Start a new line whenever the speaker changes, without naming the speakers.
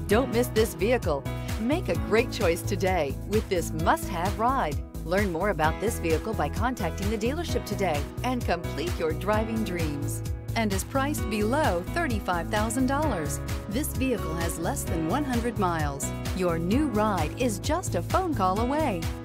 Don't miss this vehicle. Make a great choice today with this must-have ride. Learn more about this vehicle by contacting the dealership today and complete your driving dreams. And is priced below $35,000. This vehicle has less than 100 miles. Your new ride is just a phone call away.